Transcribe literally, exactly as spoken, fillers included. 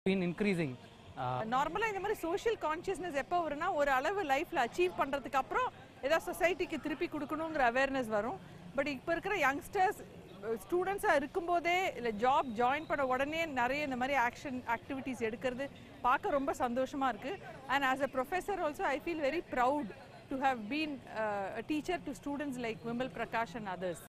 been increasing. நார்மலா இந்த மாதிரி சோஷியல் கான்ஷியஸ்னஸ் எப்போ வரும்னா ஒரு அளவு லைஃப்ல அச்சீவ் பண்றதுக்கு அப்புறம் ஏதாவது சொசைட்டிக்கு திருப்பி கொடுக்கணுங்கிற அவேர்னஸ் வரும். பட் இப்போ இருக்கிற யங்ஸ்டர்ஸ் ஸ்டூடெண்ட்ஸாக இருக்கும்போதே இல்லை ஜாப் ஜாயின் பண்ண உடனே நிறைய இந்த மாதிரி ஆக்ஷன் ஆக்டிவிட்டீஸ் எடுக்கிறது பார்க்க ரொம்ப சந்தோஷமா இருக்கு. And as a professor also I feel very proud to have been a teacher to students like Vimal Prakash and others.